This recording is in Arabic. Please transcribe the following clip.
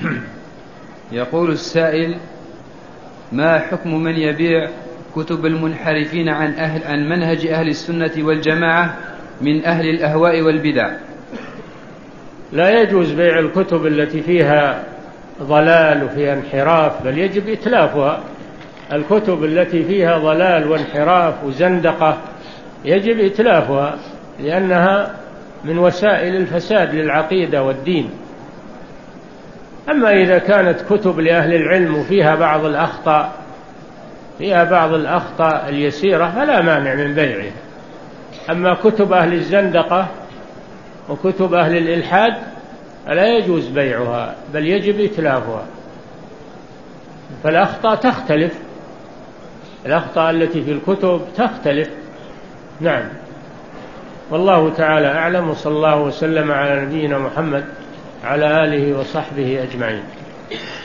يقول السائل: ما حكم من يبيع كتب المنحرفين عن منهج أهل السنة والجماعة من أهل الأهواء والبدع؟ لا يجوز بيع الكتب التي فيها ضلال وفيها انحراف، بل يجب إتلافها. الكتب التي فيها ضلال وانحراف وزندقة يجب إتلافها، لأنها من وسائل الفساد للعقيدة والدين. أما إذا كانت كتب لأهل العلم وفيها بعض الأخطاء اليسيرة فلا مانع من بيعها. أما كتب أهل الزندقة وكتب أهل الإلحاد فلا يجوز بيعها، بل يجب إتلافها. فالأخطاء تختلف، الأخطاء التي في الكتب تختلف. نعم، والله تعالى أعلم، وصلى الله وسلم على نبينا محمد على آله وصحبه أجمعين.